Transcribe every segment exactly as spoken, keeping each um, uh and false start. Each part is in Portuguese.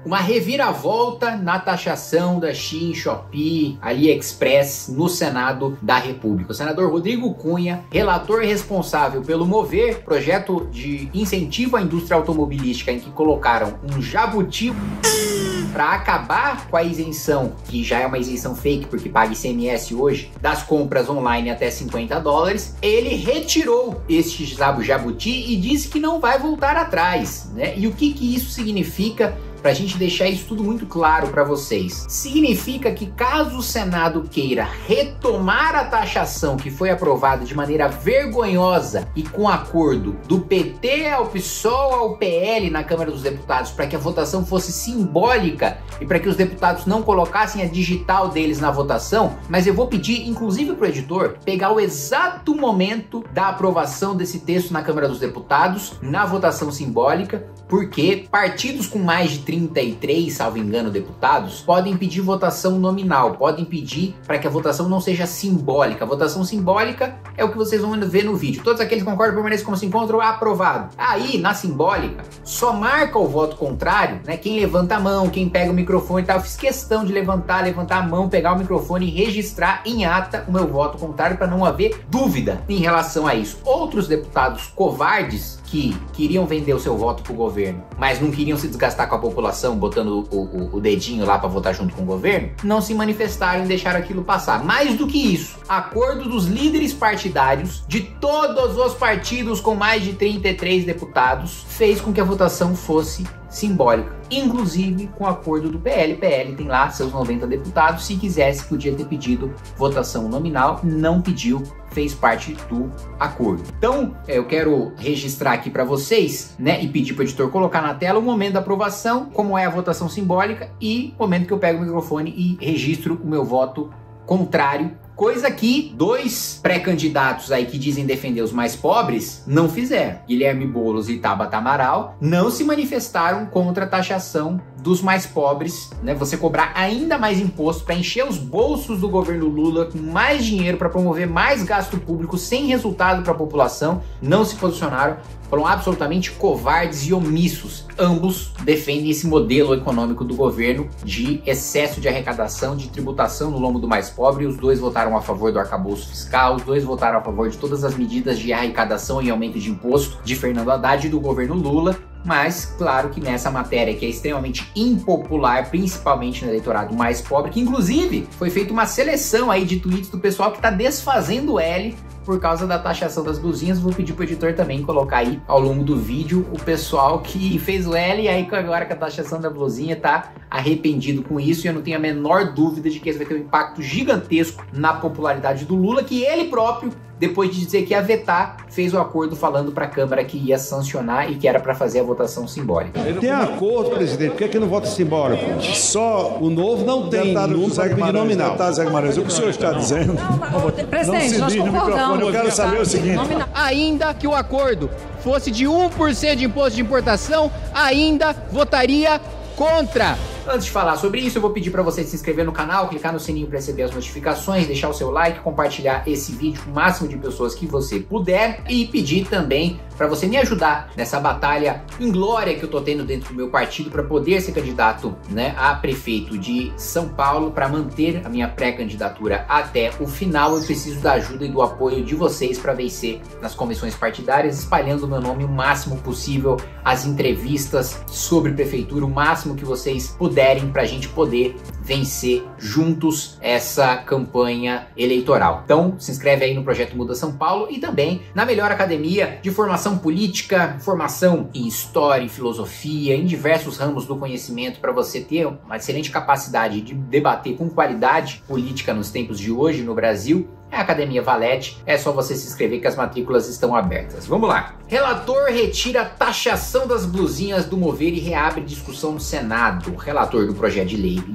uma reviravolta na taxação da Shein, Shopee, AliExpress no Senado da República. O senador Rodrigo Cunha, relator responsável pelo Mover, projeto de incentivo à indústria automobilística em que colocaram um jabuti para acabar com a isenção, que já é uma isenção fake porque paga I C M S hoje, das compras online até cinquenta dólares, ele retirou este jabuti e disse que não vai voltar atrás, né? E o que que isso significa? Para a gente deixar isso tudo muito claro para vocês. Significa que caso o Senado queira retomar a taxação que foi aprovada de maneira vergonhosa e com acordo do P T ao PSOL ao P L na Câmara dos Deputados para que a votação fosse simbólica e para que os deputados não colocassem a digital deles na votação, mas eu vou pedir inclusive para o editor pegar o exato momento da aprovação desse texto na Câmara dos Deputados, na votação simbólica, porque partidos com mais de trinta e três, salvo engano, deputados, podem pedir votação nominal, podem pedir para que a votação não seja simbólica. A votação simbólica é o que vocês vão ver no vídeo. Todos aqueles que concordam permaneçam como se encontram, aprovado. Aí, na simbólica, só marca o voto contrário, né? Quem levanta a mão, quem pega o microfone e tal. Eu fiz questão de levantar, levantar a mão, pegar o microfone e registrar em ata o meu voto contrário para não haver dúvida em relação a isso. Outros deputados covardes que queriam vender o seu voto pro governo, mas não queriam se desgastar com a população, botando o, o, o dedinho lá para votar junto com o governo, não se manifestaram e deixaram aquilo passar. Mais do que isso, acordo dos líderes partidários de todos os partidos com mais de trinta e três deputados fez com que a votação fosse simbólica, inclusive com o acordo do P L. P L tem lá seus noventa deputados, se quisesse podia ter pedido votação nominal, não pediu, fez parte do acordo. Então, eu quero registrar aqui para vocês, né, e pedir para o editor colocar na tela o momento da aprovação, como é a votação simbólica e o momento que eu pego o microfone e registro o meu voto contrário. Coisa que dois pré-candidatos aí que dizem defender os mais pobres não fizeram. Guilherme Boulos e Tabata Amaral não se manifestaram contra a taxação dos mais pobres, né? Você cobrar ainda mais imposto para encher os bolsos do governo Lula com mais dinheiro para promover mais gasto público sem resultado para a população, não se posicionaram, foram absolutamente covardes e omissos. Ambos defendem esse modelo econômico do governo de excesso de arrecadação, de tributação no lombo do mais pobre. Os dois votaram a favor do arcabouço fiscal, os dois votaram a favor de todas as medidas de arrecadação e aumento de imposto de Fernando Haddad e do governo Lula. Mas, claro que nessa matéria que é extremamente impopular, principalmente no eleitorado mais pobre, que inclusive foi feita uma seleção aí de tweets do pessoal que está desfazendo o L por causa da taxação das blusinhas. Vou pedir pro editor também colocar aí ao longo do vídeo o pessoal que fez o L e aí agora com a taxação da blusinha tá arrependido com isso, e eu não tenho a menor dúvida de que isso vai ter um impacto gigantesco na popularidade do Lula, que ele próprio, depois de dizer que ia vetar, fez o acordo falando para a Câmara que ia sancionar e que era para fazer a votação simbólica. Tem acordo, presidente, por que, é que não vota simbólico? Só o novo não tem, nunca pedir nominal. Deputado Zé Guimarães, o que o senhor está dizendo? Não, não, presidente, nós concordamos. Eu quero saber o seguinte. Ainda que o acordo fosse de um por cento de imposto de importação, ainda votaria contra. Antes de falar sobre isso, eu vou pedir para você se inscrever no canal, clicar no sininho para receber as notificações, deixar o seu like, compartilhar esse vídeo com o máximo de pessoas que você puder e pedir também para você me ajudar nessa batalha inglória que eu tô tendo dentro do meu partido para poder ser candidato, né, a prefeito de São Paulo, para manter a minha pré-candidatura até o final. Eu preciso da ajuda e do apoio de vocês para vencer nas comissões partidárias, espalhando o meu nome o máximo possível, as entrevistas sobre prefeitura, o máximo que vocês puderem, para a gente poder vencer juntos essa campanha eleitoral. Então, se inscreve aí no Projeto Muda São Paulo e também na melhor academia de formação política, formação em história e filosofia, em diversos ramos do conhecimento, para você ter uma excelente capacidade de debater com qualidade política nos tempos de hoje no Brasil. É a Academia Valete, é só você se inscrever que as matrículas estão abertas. Vamos lá. Relator retira a taxação das blusinhas do Mover e reabre discussão no Senado. O relator do projeto de lei do Mover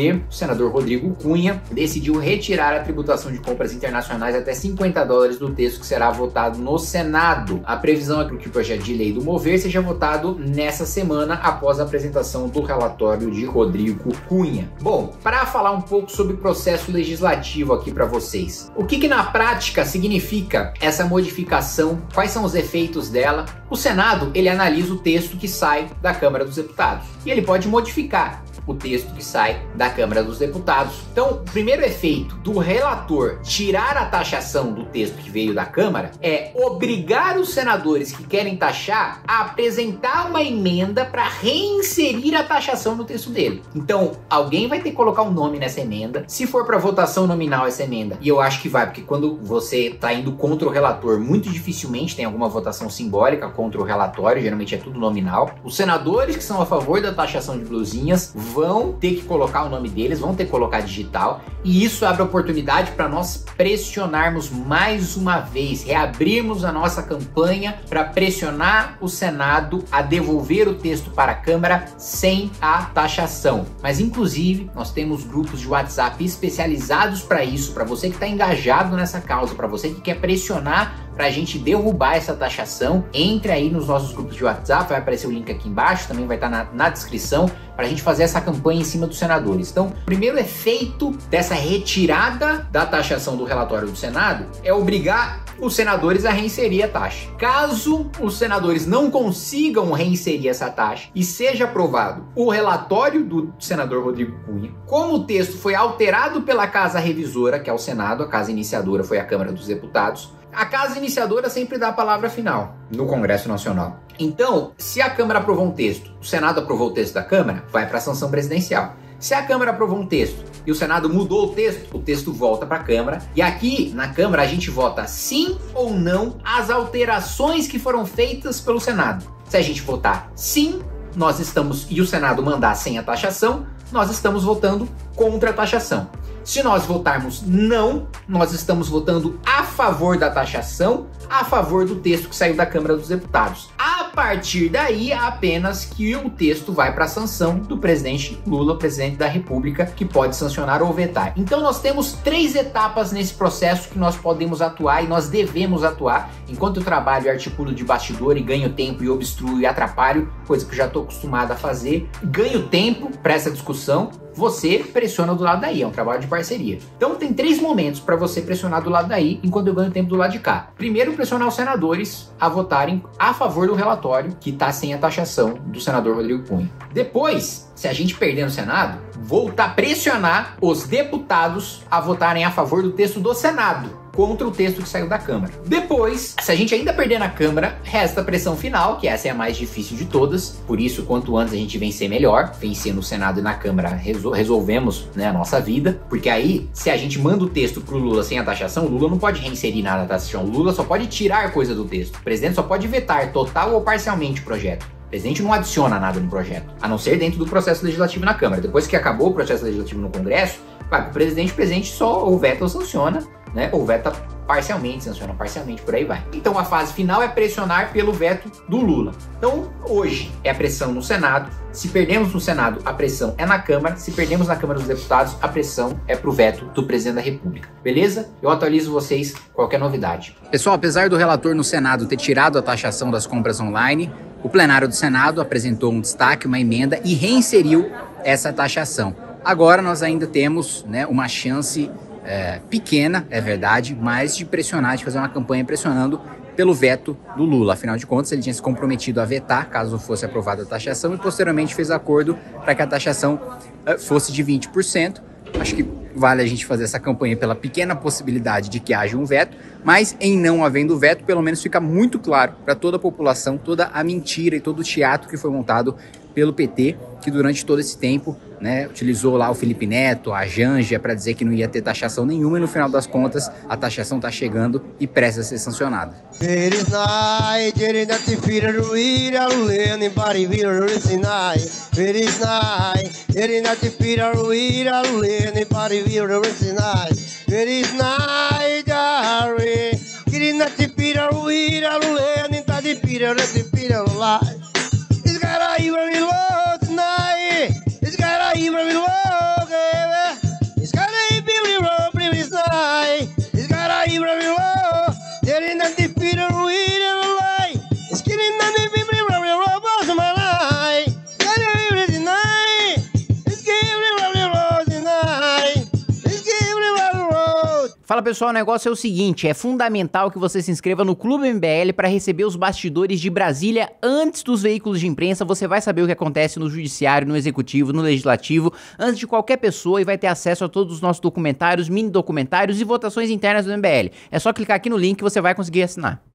mover, o senador Rodrigo Cunha decidiu retirar a tributação de compras internacionais até cinquenta dólares do texto que será votado no Senado. A previsão é que o projeto de lei do mover seja votado nessa semana após a apresentação do relatório de Rodrigo Cunha. Bom, para falar um pouco sobre o processo legislativo aqui para vocês. O que que na prática significa essa modificação? Quais são os efeitos dela? O Senado, ele analisa o texto que sai da Câmara dos Deputados e ele pode modificar o texto que sai da Câmara dos Deputados. Então, o primeiro efeito do relator tirar a taxação do texto que veio da Câmara é obrigar os senadores que querem taxar a apresentar uma emenda para reinserir a taxação no texto dele. Então, alguém vai ter que colocar um nome nessa emenda. Se for para votação nominal essa emenda, e eu acho que vai, porque quando você está indo contra o relator, muito dificilmente tem alguma votação simbólica contra o relatório, geralmente é tudo nominal. Os senadores que são a favor da taxação de blusinhas vão ter que colocar o nome deles, vão ter que colocar digital, e isso abre oportunidade para nós pressionarmos mais uma vez, reabrirmos a nossa campanha para pressionar o Senado a devolver o texto para a Câmara sem a taxação. Mas inclusive nós temos grupos de WhatsApp especializados para isso, para você que está engajado nessa causa, para você que quer pressionar para a gente derrubar essa taxação. Entre aí nos nossos grupos de WhatsApp, vai aparecer o link aqui embaixo, também vai estar na, na descrição, para a gente fazer essa campanha em cima dos senadores. Então, o primeiro efeito dessa retirada da taxação do relatório do Senado é obrigar os senadores a reinserir a taxa. Caso os senadores não consigam reinserir essa taxa e seja aprovado o relatório do senador Rodrigo Cunha, como o texto foi alterado pela casa revisora, que é o Senado, a casa iniciadora foi a Câmara dos Deputados, a casa iniciadora sempre dá a palavra final no Congresso Nacional. Então, se a Câmara aprovou um texto, o Senado aprovou o texto da Câmara, vai para a sanção presidencial. Se a Câmara aprovou um texto e o Senado mudou o texto, o texto volta para a Câmara. E aqui na Câmara a gente vota sim ou não às alterações que foram feitas pelo Senado. Se a gente votar sim, nós estamos, e o Senado mandar sem a taxação, nós estamos votando contra a taxação. Se nós votarmos não, nós estamos votando a favor da taxação, a favor do texto que saiu da Câmara dos Deputados. A partir daí, apenas que o texto vai para a sanção do presidente Lula, presidente da República, que pode sancionar ou vetar. Então nós temos três etapas nesse processo que nós podemos atuar e nós devemos atuar. Enquanto eu trabalho e articulo de bastidor e ganho tempo e obstruo e atrapalho, coisa que eu já estou acostumado a fazer, ganho tempo para essa discussão, você pressiona do lado daí, é um trabalho de parceria. Então tem três momentos para você pressionar do lado daí, enquanto eu ganho tempo do lado de cá. Primeiro, pressionar os senadores a votarem a favor do relatório que está sem a taxação do senador Rodrigo Cunha. Depois, se a gente perder no Senado, voltar a pressionar os deputados a votarem a favor do texto do Senado contra o texto que saiu da Câmara. Depois, se a gente ainda perder na Câmara, resta a pressão final, que essa é a mais difícil de todas. Por isso, quanto antes a gente vencer, melhor. Vencer no Senado e na Câmara, resol resolvemos, né, a nossa vida. Porque aí, se a gente manda o texto pro Lula sem a taxação, o Lula não pode reinserir nada da taxação. O Lula só pode tirar coisa do texto. O presidente só pode vetar total ou parcialmente o projeto. O presidente não adiciona nada no projeto, a não ser dentro do processo legislativo na Câmara. Depois que acabou o processo legislativo no Congresso, vai pro presidente, o presidente só ou veta ou sanciona, né? Ou veta parcialmente, sanciona parcialmente, por aí vai. Então a fase final é pressionar pelo veto do Lula. Então hoje é a pressão no Senado. Se perdemos no Senado, a pressão é na Câmara. Se perdemos na Câmara dos Deputados, a pressão é pro veto do presidente da República. Beleza? Eu atualizo vocês qualquer novidade. Pessoal, apesar do relator no Senado ter tirado a taxação das compras online, o plenário do Senado apresentou um destaque, uma emenda e reinseriu essa taxação. Agora nós ainda temos, né, uma chance é, pequena, é verdade, mas de pressionar, de fazer uma campanha pressionando pelo veto do Lula. Afinal de contas, ele tinha se comprometido a vetar caso fosse aprovada a taxação e posteriormente fez acordo para que a taxação é, fosse de vinte por cento. Acho que vale a gente fazer essa campanha pela pequena possibilidade de que haja um veto, mas em não havendo veto, pelo menos fica muito claro para toda a população, toda a mentira e todo o teatro que foi montado pelo P T, que durante todo esse tempo, né, utilizou lá o Felipe Neto, a Janja, para dizer que não ia ter taxação nenhuma, e no final das contas a taxação está chegando e presta a ser sancionada. It's got a even low tonight. It's got a even low. Fala pessoal, o negócio é o seguinte, é fundamental que você se inscreva no Clube M B L para receber os bastidores de Brasília antes dos veículos de imprensa. Você vai saber o que acontece no judiciário, no executivo, no legislativo, antes de qualquer pessoa, e vai ter acesso a todos os nossos documentários, mini documentários e votações internas do M B L. É só clicar aqui no link que você vai conseguir assinar.